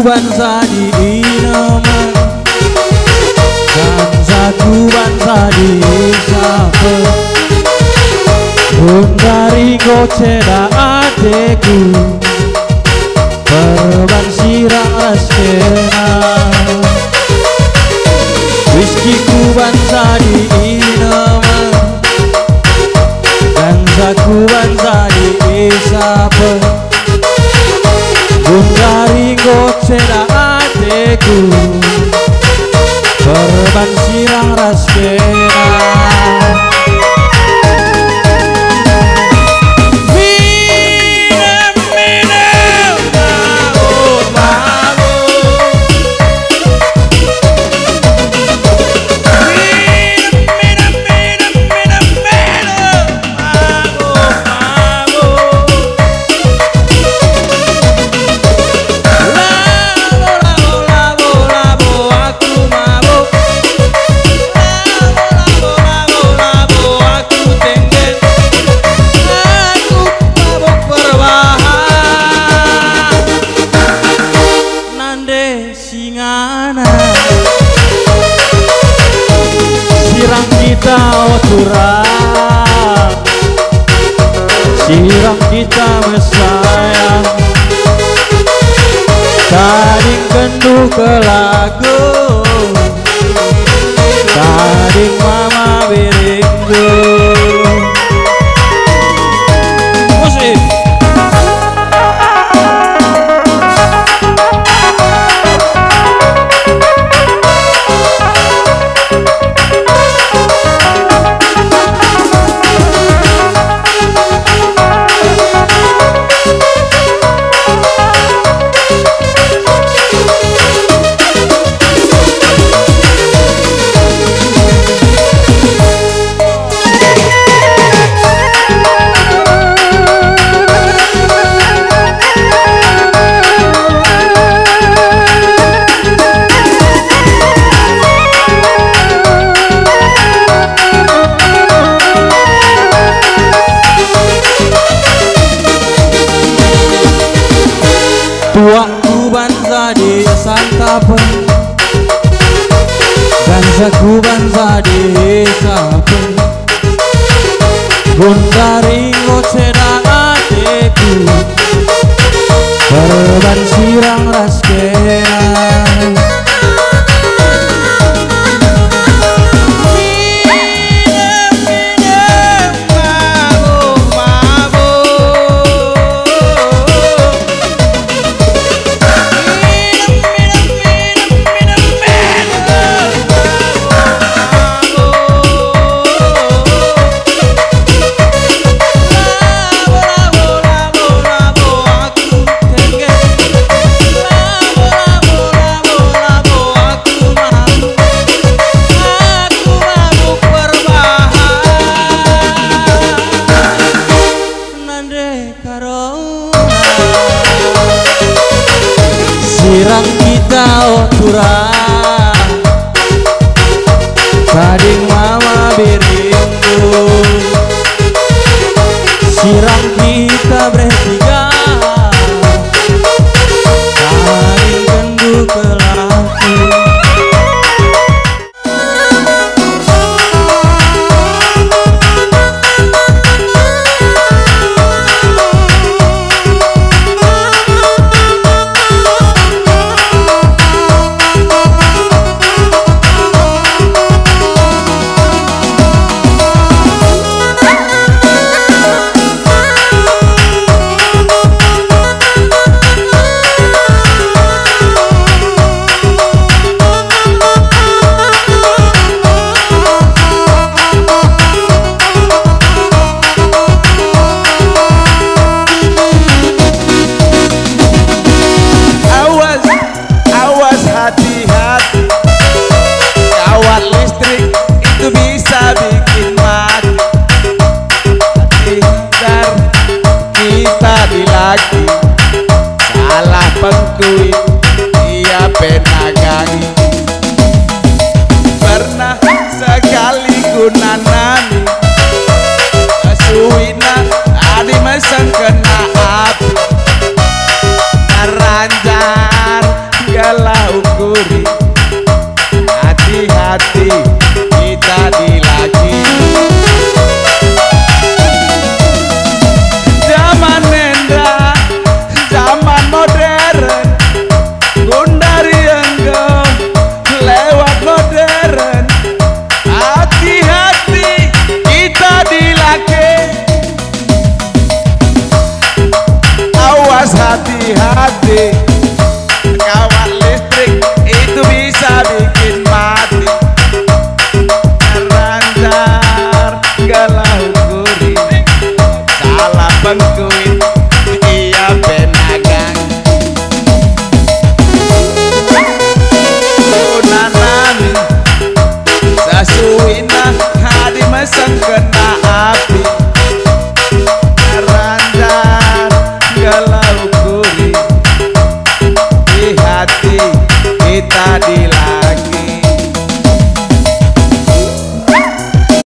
bangsa di Inoman, bangsaku bangsa di Sape, Bundari Goceda adekku, perban sirang raskena. Rizkiku bangsa di Inoman, bangsaku bangsa di Sape, Bundari Goceda adekku, perban sirang raskena. Sirang kita oturang, sirang kita mesayang, tading kendu ke lagu, tading mama biringgu. Musik tuaku bangsa di Santapen, bangsaku bangsa di Sape, Bundari Goceda adekku, perban sirang raskena. Sirang kita oturang, tading mama biringgu, sirang kita bertiga, tading kendu ke laku. hati-hati kita dilagi. Zaman nenda, zaman modern, gundari enggau lewat modern. Hati-hati kita dilagi. Awas hati-hati, kawat listrik itu bisa bikin mati. Rancar galau gurih, salah bengkuin iya penagang. Nanami sasuina hadi meseng kena api. Rancar galau gurih, di hati kita di